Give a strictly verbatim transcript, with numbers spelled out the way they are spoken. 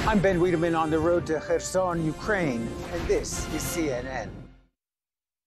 I'm Ben Wedeman on the road to Kherson, Ukraine, and this is C N N.